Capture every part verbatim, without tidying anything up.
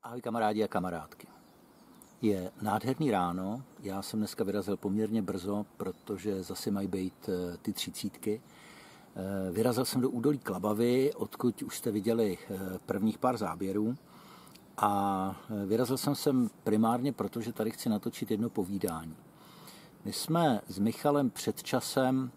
Ahoj kamarádi a kamarádky. Je nádherný ráno, já jsem dneska vyrazil poměrně brzo, protože zase mají být ty třicítky. Vyrazil jsem do údolí Klabavy, odkud už jste viděli prvních pár záběrů. A vyrazil jsem sem primárně proto, že tady chci natočit jedno povídání. My jsme s Michalem před časem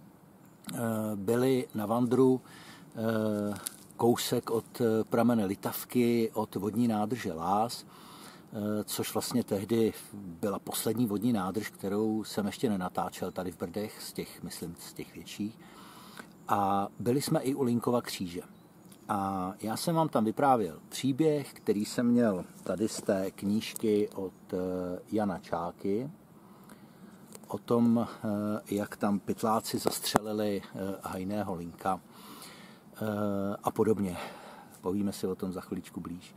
byli na vandru kousek od pramene Litavky, od vodní nádrže Lás, což vlastně tehdy byla poslední vodní nádrž, kterou jsem ještě nenatáčel tady v Brdech, z těch, myslím, z těch větších. A byli jsme i u Linkova kříže. A já jsem vám tam vyprávěl příběh, který jsem měl tady z té knížky od Jana Čáky, o tom, jak tam pytláci zastřelili hajného Linka a podobně. Povíme si o tom za chviličku blíž.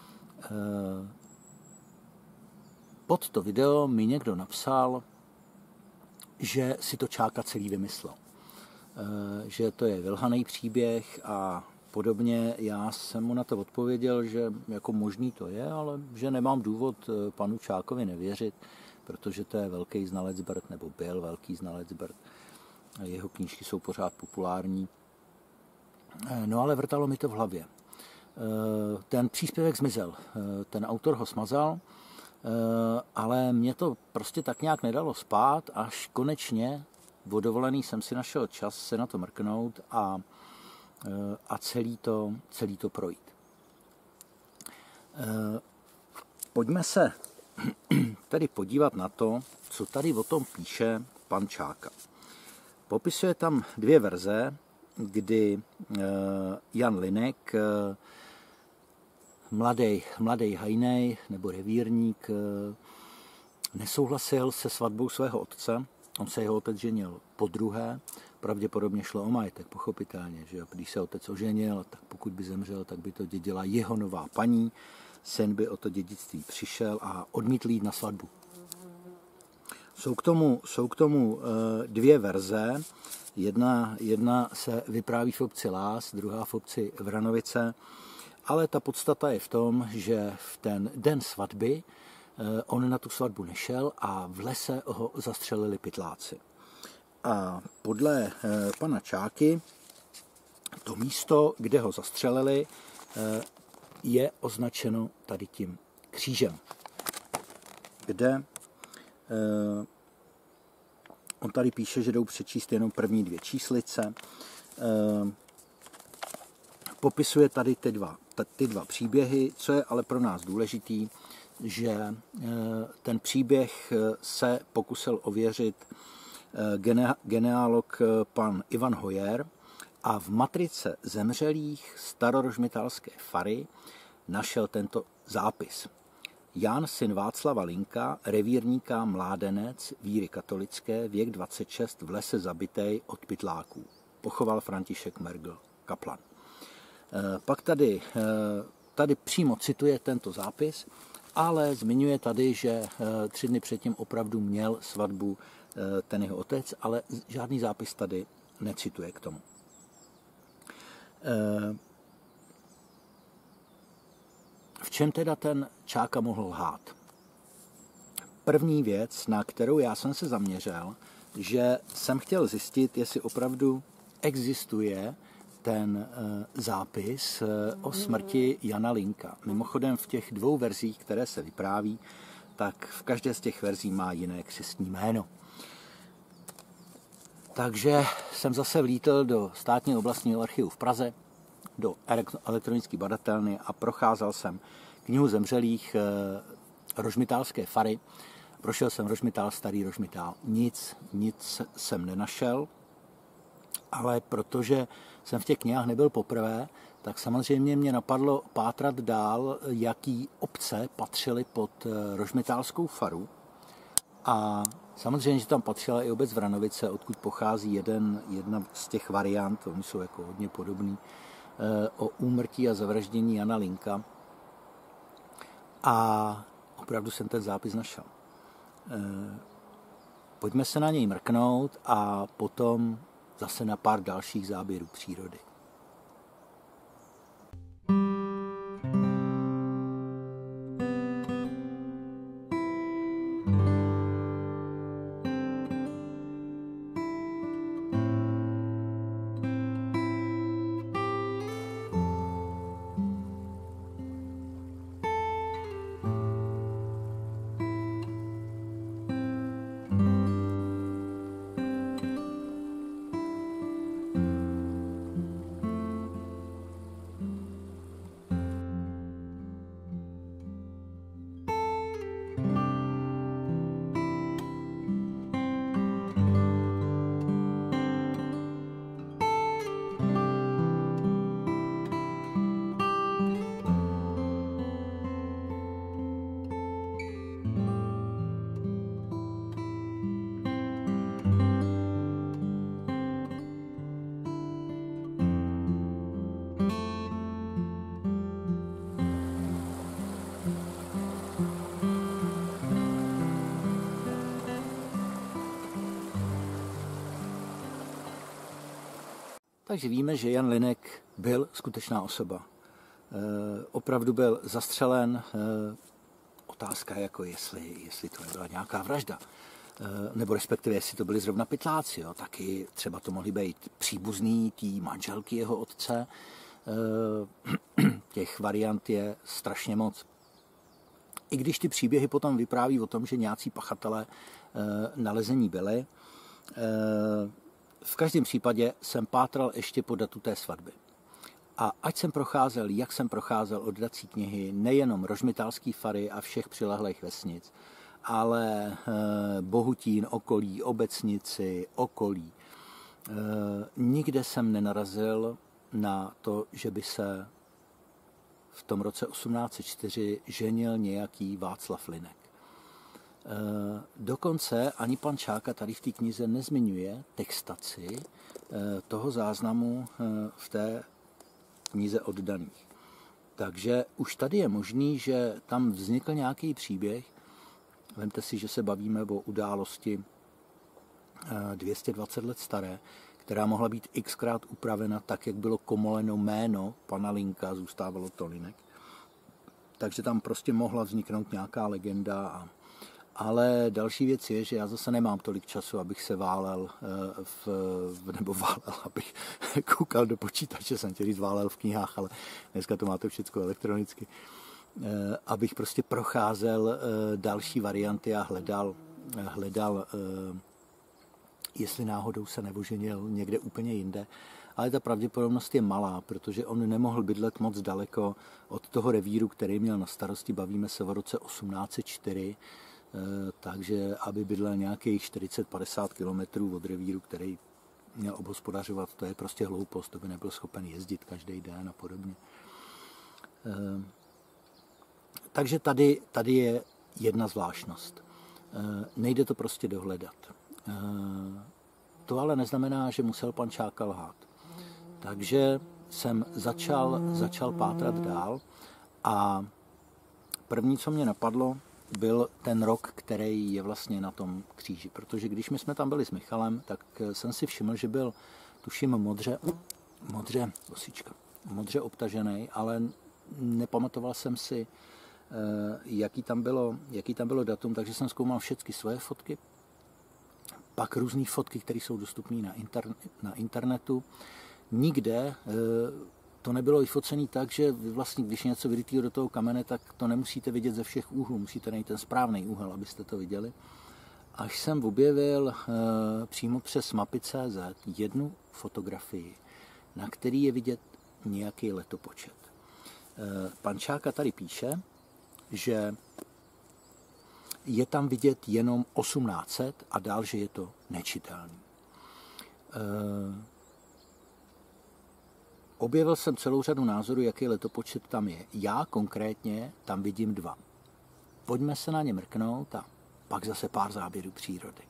Pod to video mi někdo napsal, že si to Čáka celý vymyslel. Že to je vylhaný příběh a podobně. Já jsem mu na to odpověděl, že jako možný to je, ale že nemám důvod panu Čákovi nevěřit, protože to je velký znalec Brd, nebo byl velký znalec Brd. Jeho knížky jsou pořád populární. No ale vrtalo mi to v hlavě. Ten příspěvek zmizel, ten autor ho smazal, ale mě to prostě tak nějak nedalo spát, až konečně o dovolený jsem si našel čas se na to mrknout a, a celý, to, celý to projít. Pojďme se tedy podívat na to, co tady o tom píše pan Čáka. Popisuje tam dvě verze, kdy Jan Linek, mladý, mladý hajnej nebo revírník, nesouhlasil se svatbou svého otce. On se jeho otec ženil podruhé, pravděpodobně šlo o majetek, pochopitelně, že když se otec oženil, tak pokud by zemřel, tak by to dědila jeho nová paní, syn by o to dědictví přišel a odmítl jít na svatbu. Jsou k tomu, jsou k tomu dvě verze. Jedna, jedna se vypráví v obci Lás, druhá v obci Vranovice, ale ta podstata je v tom, že v ten den svatby on na tu svatbu nešel a v lese ho zastřelili pytláci. A podle pana Čáky to místo, kde ho zastřelili, je označeno tady tím křížem, kde on tady píše, že jdou přečíst jenom první dvě číslice. Popisuje tady ty dva, ty dva příběhy, co je ale pro nás důležitý, že ten příběh se pokusil ověřit genealog pan Ivan Hojer a v matrice zemřelých starorožmitálské fary našel tento zápis. Jan, syn Václava Linka, revírníka, mládenec, víry katolické, věk dvacet šest, v lese zabitej od pytláků. Pochoval František Mergl, kaplan. Pak tady, tady přímo cituje tento zápis, ale zmiňuje tady, že tři dny předtím opravdu měl svatbu ten jeho otec, ale žádný zápis tady necituje k tomu. V čem teda ten Čáka mohl lhát? První věc, na kterou já jsem se zaměřil, že jsem chtěl zjistit, jestli opravdu existuje ten zápis o smrti Jana Linka. Mimochodem v těch dvou verzích, které se vypráví, tak v každé z těch verzí má jiné křestní jméno. Takže jsem zase vlítl do Státního oblastního archivu v Praze, do elektronické badatelny a procházel jsem knihu zemřelých rožmitálské fary. Prošel jsem Rožmitál, Starý Rožmitál. Nic, nic jsem nenašel, ale protože jsem v těch knihách nebyl poprvé, tak samozřejmě mě napadlo pátrat dál, jaký obce patřily pod rožmitálskou faru. A samozřejmě, že tam patřila i obec Vranovice, odkud pochází jeden, jedna z těch variant, oni jsou jako hodně podobný, o úmrtí a zavraždění Jana Linka. A opravdu jsem ten zápis našel. Pojďme se na něj mrknout a potom zase na pár dalších záběrů přírody. Takže víme, že Jan Linek byl skutečná osoba. E, opravdu byl zastřelen. E, otázka jako jestli, jestli to nebyla nějaká vražda. E, nebo respektive jestli to byli zrovna pytláci. Jo. Taky třeba to mohli být příbuzný té manželky jeho otce. E, těch variant je strašně moc. I když ty příběhy potom vypráví o tom, že nějací pachatelé e, nalezení byli. E, v každém případě jsem pátral ještě po datu té svatby. A ať jsem procházel, jak jsem procházel od dací knihy, nejenom Rožmitálský fary a všech přilehlých vesnic, ale e, Bohutín, okolí, Obecnici, okolí. E, nikde jsem nenarazil na to, že by se v tom roce osmnáct set čtyři ženil nějaký Václav Linek. E, dokonce ani pan Čáka tady v té knize nezmiňuje textaci e, toho záznamu e, v té knize oddaných. Takže už tady je možný, že tam vznikl nějaký příběh. Vemte si, že se bavíme o události dvě stě dvacet let staré, která mohla být xkrát upravena tak, jak bylo komoleno jméno pana Linka, zůstávalo to Linek. Takže tam prostě mohla vzniknout nějaká legenda. A, ale další věc je, že já zase nemám tolik času, abych se válel, v, nebo válel, abych koukal do počítače, jsem chtěl říct válel v knihách, ale dneska to máte všechno elektronicky. Abych prostě procházel další varianty a hledal, hledal jestli náhodou se neoženil někde úplně jinde. Ale ta pravděpodobnost je malá, protože on nemohl bydlet moc daleko od toho revíru, který měl na starosti. Bavíme se o roce osmnáct set čtyři, takže aby bydlel nějakých čtyřicet padesát kilometrů od revíru, který měl obhospodařovat, to je prostě hloupost, to by nebyl schopen jezdit každý den a podobně. Takže tady, tady je jedna zvláštnost. Nejde to prostě dohledat. To ale neznamená, že musel pan Čáka lhát. Takže jsem začal, začal pátrat dál a první, co mě napadlo, byl ten rok, který je vlastně na tom kříži. Protože když my jsme tam byli s Michalem, tak jsem si všiml, že byl, tuším, modře, modře, osička, modře obtažený, ale nepamatoval jsem si, jaký tam bylo, jaký tam bylo datum, takže jsem zkoumal všechny svoje fotky, pak různé fotky, které jsou dostupné na, interne, na internetu. Nikde to nebylo vyfocené tak, že vlastně, když něco vyrytého do toho kamene, tak to nemusíte vidět ze všech úhlů, musíte najít ten správný úhel, abyste to viděli. Až jsem objevil přímo přes mapy tečka cé zet jednu fotografii, na který je vidět nějaký letopočet. Pan Čáka tady píše, že je tam vidět jenom osmnáct set a dál, že je to nečitelný. E, objevil jsem celou řadu názorů, jaký letopočet tam je. Já konkrétně tam vidím dva. Pojďme se na ně mrknout a pak zase pár záběrů přírody.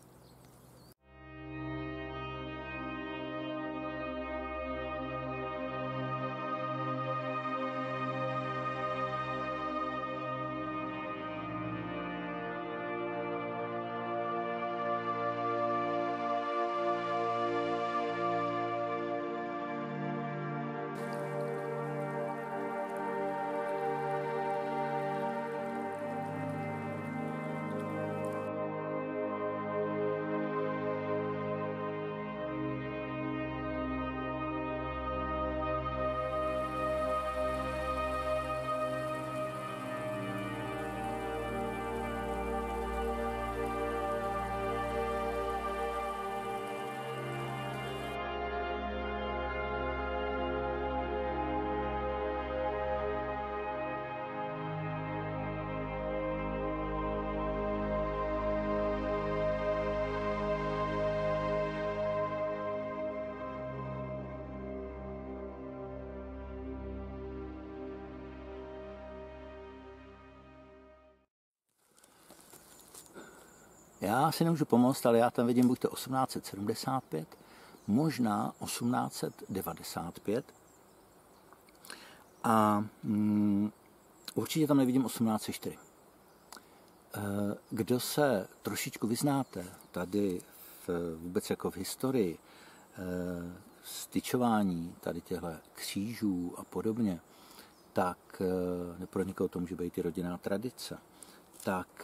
Já si nemůžu pomoct, ale já tam vidím buď to osmnáct set sedmdesát pět, možná osmnáct set devadesát pět a mm, určitě tam nevidím osmnáct set čtyři. Kdo se trošičku vyznáte tady v, vůbec jako v historii styčování tady těchto křížů a podobně, tak pro někoho to může být i rodinná tradice, tak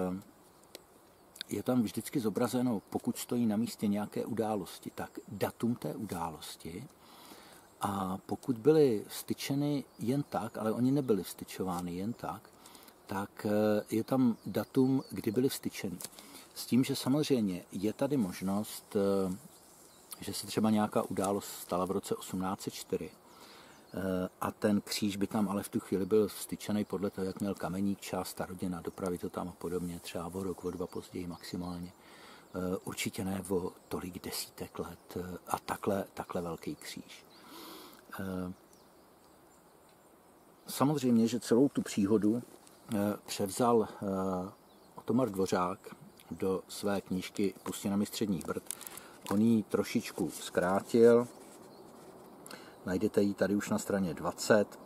je tam vždycky zobrazeno, pokud stojí na místě nějaké události, tak datum té události. A pokud byly vstyčeny jen tak, ale oni nebyli vstyčovány jen tak, tak je tam datum, kdy byly vstyčeny. S tím, že samozřejmě je tady možnost, že se třeba nějaká událost stala v roce osmnáct set čtyři a ten kříž by tam ale v tu chvíli byl vstyčený podle toho, jak měl kameník čas, ta rodina, dopravy to tam a podobně, třeba o rok, o dva později maximálně. Určitě ne o tolik desítek let a takhle, takhle velký kříž. Samozřejmě, že celou tu příhodu převzal Otomar Dvořák do své knížky Pustinami středních Brd. On ji trošičku zkrátil, najdete ji tady už na straně dvacet.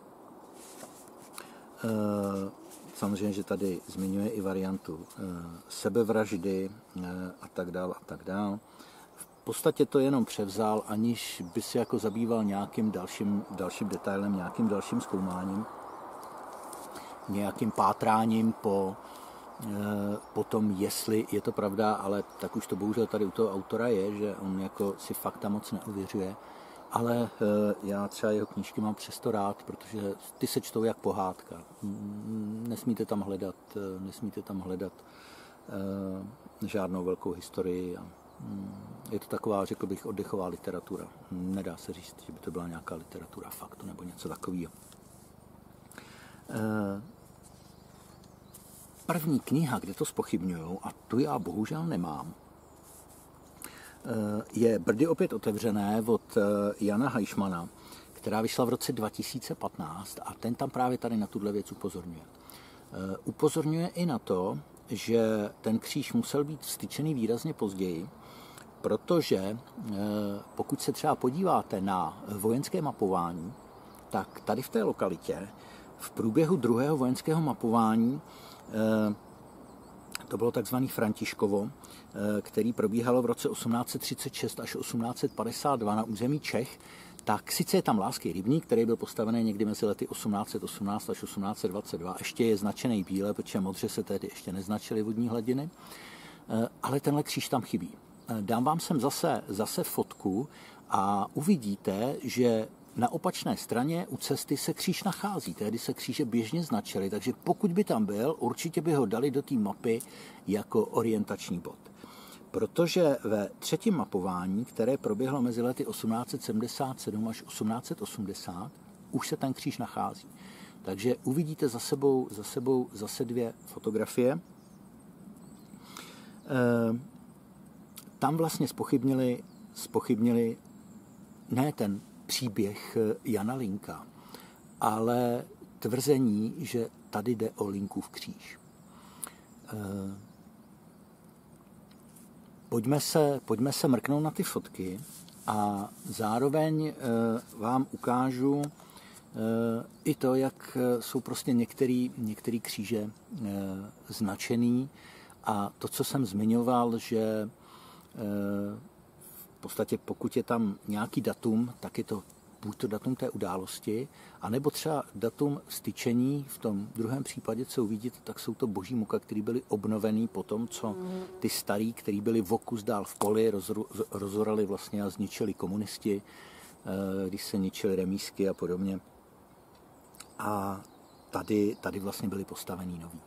Samozřejmě, že tady zmiňuje i variantu sebevraždy a tak dál a tak dál. V podstatě to jenom převzal, aniž by se jako zabýval nějakým dalším, dalším detailem, nějakým dalším zkoumáním, nějakým pátráním po, po tom, jestli je to pravda, ale tak už to bohužel tady u toho autora je, že on jako si fakta moc neuvěřuje. Ale já třeba jeho knížky mám přesto rád, protože ty se čtou jak pohádka. Nesmíte tam hledat, nesmíte tam hledat žádnou velkou historii. Je to taková, řekl bych, oddechová literatura. Nedá se říct, že by to byla nějaká literatura faktu nebo něco takového. První kniha, kde to zpochybňují, a tu já bohužel nemám, je Brdy opět otevřené od Jana Hajšmana, která vyšla v roce dva tisíce patnáct a ten tam právě tady na tuhle věc upozorňuje. Upozorňuje i na to, že ten kříž musel být vstyčený výrazně později, protože pokud se třeba podíváte na vojenské mapování, tak tady v té lokalitě v průběhu druhého vojenského mapování to bylo takzvaný Františkovo, který probíhalo v roce osmnáct set třicet šest až osmnáct set padesát dva na území Čech, tak sice je tam Láský rybník, který byl postavený někdy mezi lety osmnáct set osmnáct až osmnáct set dvacet dva, ještě je značený bíle, protože modře se tehdy ještě neznačily vodní hladiny, ale tenhle kříž tam chybí. Dám vám sem zase, zase fotku a uvidíte, že na opačné straně u cesty se kříž nachází. Tehdy se kříže běžně značily, takže pokud by tam byl, určitě by ho dali do té mapy jako orientační bod. Protože ve třetím mapování, které proběhlo mezi lety osmnáct set sedmdesát sedm až osmnáct set osmdesát, už se ten kříž nachází. Takže uvidíte za sebou, za sebou zase dvě fotografie. E, tam vlastně zpochybnili, zpochybnili ne ten příběh Jana Linka, ale tvrzení, že tady jde o Linkův kříž. Pojďme se, pojďme se mrknout na ty fotky a zároveň vám ukážu i to, jak jsou prostě některý, některý kříže značený a to, co jsem zmiňoval, že v podstatě pokud je tam nějaký datum, tak je to buď to datum té události, anebo třeba datum styčení, v tom druhém případě, co uvidíte, tak jsou to boží muka, které byly obnovený po tom, co ty starý, který byli v okus dál v poli, rozorali vlastně a zničili komunisti, když se ničili remízky a podobně. A tady, tady vlastně byly postavený nový.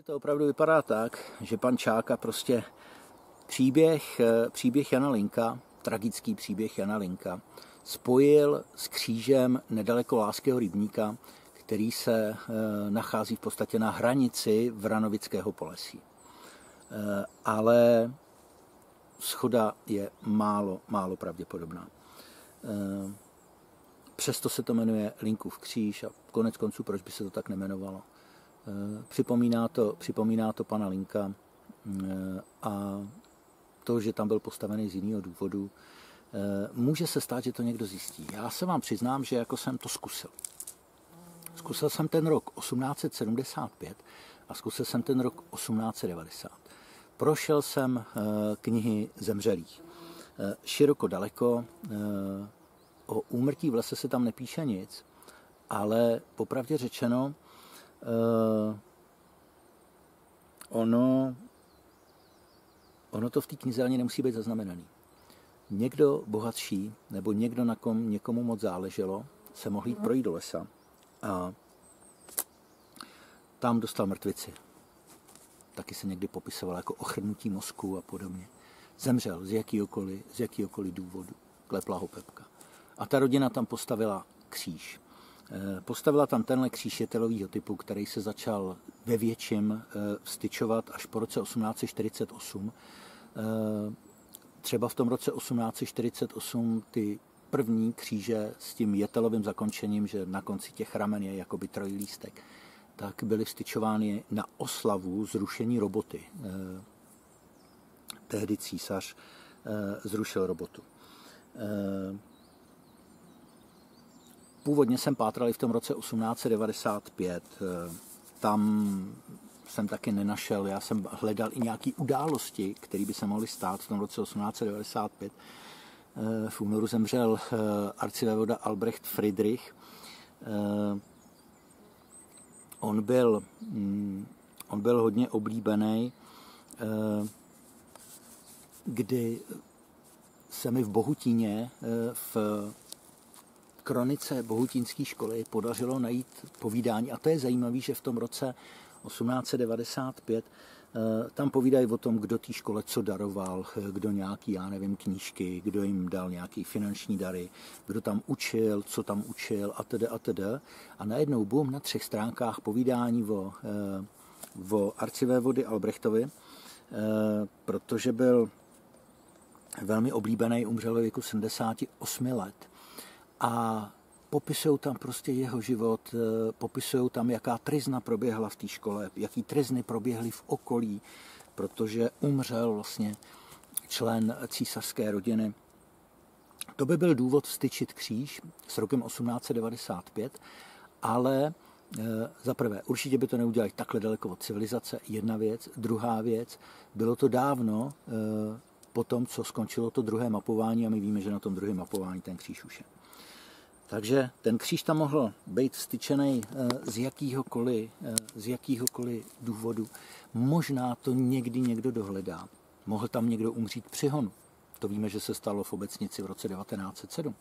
Že to opravdu vypadá tak, že pan Čáka prostě příběh, příběh Jana Linka, tragický příběh Jana Linka, spojil s křížem nedaleko Láského rybníka, který se nachází v podstatě na hranici Vranovického Polesí. Ale shoda je málo, málo pravděpodobná. Přesto se to jmenuje Linkův kříž a konec konců, proč by se to tak nemenovalo. Připomíná to, připomíná to pana Linka a to, že tam byl postavený z jiného důvodu, může se stát, že to někdo zjistí. Já se vám přiznám, že jako jsem to zkusil. Zkusil jsem ten rok osmnáct set sedmdesát pět a zkusil jsem ten rok osmnáct set devadesát. Prošel jsem knihy zemřelých. Široko daleko, o úmrtí v lese se tam nepíše nic, ale popravdě řečeno, ono, ono to v té knize ani nemusí být zaznamenaný. Někdo bohatší, nebo někdo, na kom někomu moc záleželo, se mohl jít projít do lesa a tam dostal mrtvici. Taky se někdy popisoval jako ochrnutí mozku a podobně. Zemřel z jakýhokoliv, z jakýhokoliv důvodu. Klepla ho pepka. A ta rodina tam postavila kříž. Postavila tam tenhle kříž jetelovýho typu, který se začal ve větším vstyčovat až po roce osmnáct set čtyřicet osm. Třeba v tom roce osmnáct set čtyřicet osm ty první kříže s tím jetelovým zakončením, že na konci těch ramen je jakoby trojlístek, tak byly vstyčovány na oslavu zrušení roboty. Tehdy císař zrušil robotu. Původně jsem pátral i v tom roce osmnáct set devadesát pět. Tam jsem taky nenašel, já jsem hledal i nějaké události, které by se mohly stát v tom roce osmnáct set devadesát pět. V únoru zemřel arcivévoda Albrecht Friedrich. On byl, on byl hodně oblíbený, kdy se mi v Bohutíně v kronice bohutínské školy podařilo najít povídání. A to je zajímavé, že v tom roce osmnáct set devadesát pět tam povídají o tom, kdo té škole co daroval, kdo nějaký, já nevím, knížky, kdo jim dal nějaký finanční dary, kdo tam učil, co tam učil a teda a teda. A najednou bum, na třech stránkách povídání o, o arcivévody Albrechtovi, protože byl velmi oblíbený, umřel ve věku sedmdesáti osmi let. A popisují tam prostě jeho život, popisují tam, jaká tryzna proběhla v té škole, jaký tryzny proběhly v okolí, protože umřel vlastně člen císařské rodiny. To by byl důvod vstyčit kříž s rokem osmnáct set devadesát pět, ale za prvé, určitě by to neudělali takhle daleko od civilizace, jedna věc. Druhá věc, bylo to dávno po tom, co skončilo to druhé mapování a my víme, že na tom druhém mapování ten kříž už je. Takže ten kříž tam mohl být styčený z jakýhokoliv, z jakýhokoliv důvodu. Možná to někdy někdo dohledá. Mohl tam někdo umřít při honu. To víme, že se stalo v Obecnici v roce devatenáct set sedm.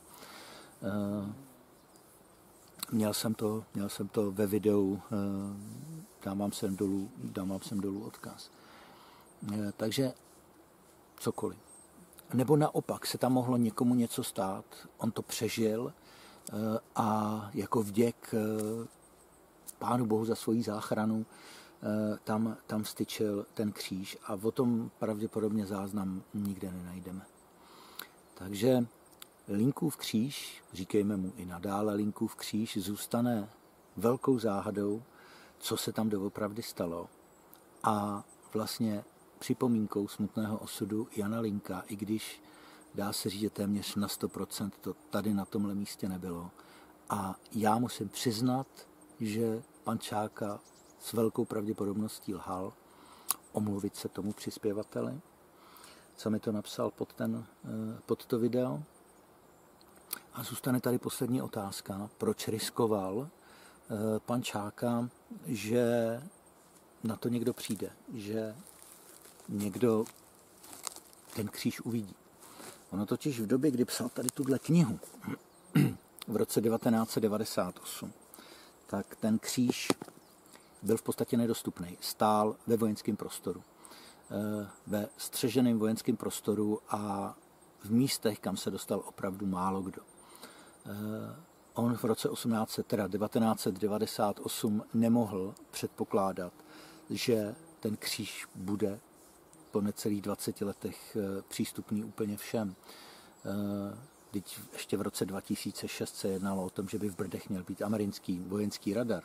Měl jsem to, měl jsem to ve videu, dám vám sem dolů, dám vám sem dolů odkaz. Takže cokoliv. Nebo naopak se tam mohlo někomu něco stát, on to přežil a jako vděk Pánu Bohu za svoji záchranu tam, tam styčil ten kříž a o tom pravděpodobně záznam nikde nenajdeme. Takže Linkův kříž, říkejme mu i nadále Linkův kříž, zůstane velkou záhadou, co se tam doopravdy stalo a vlastně připomínkou smutného osudu Jana Linka, i když dá se říct, že téměř na sto procent to tady na tomhle místě nebylo. A já musím přiznat, že pan Čáka s velkou pravděpodobností lhal, omluvit se tomu přispěvateli, co mi to napsal pod, ten, pod to video. A zůstane tady poslední otázka, proč riskoval pan Čáka, že na to někdo přijde, že někdo ten kříž uvidí. Ono totiž v době, kdy psal tady tuhle knihu v roce devatenáct set devadesát osm, tak ten kříž byl v podstatě nedostupný. Stál ve vojenském prostoru. Ve střeženém vojenském prostoru a v místech, kam se dostal opravdu málo kdo. On v roce osmnáct set, teda devatenáct set devadesát osm nemohl předpokládat, že ten kříž bude po necelých dvaceti letech přístupný úplně všem. Teď ještě v roce dva tisíce šest se jednalo o tom, že by v Brdech měl být americký vojenský radar.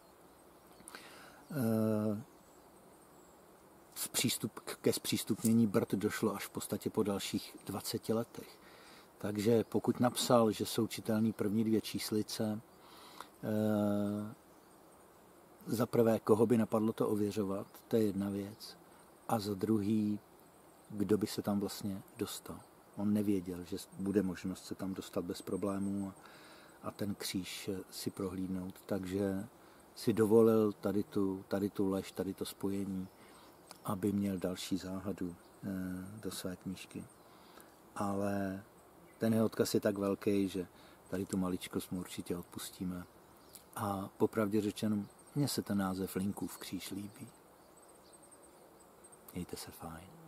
Přístup, ke zpřístupnění Brd došlo až v podstatě po dalších dvaceti letech. Takže pokud napsal, že jsou čitelný první dvě číslice, eh, za prvé, koho by napadlo to ověřovat, to je jedna věc. A za druhý, kdo by se tam vlastně dostal. On nevěděl, že bude možnost se tam dostat bez problémů a, a ten kříž si prohlídnout. Takže si dovolil tady tu, tady tu lež, tady to spojení, aby měl další záhadu eh, do své knížky. Ale ten jeho odkaz je tak velký, že tady tu maličkost mu určitě odpustíme. A popravdě řečeno, mně se ten název Linkův kříž líbí. Mějte se fajn.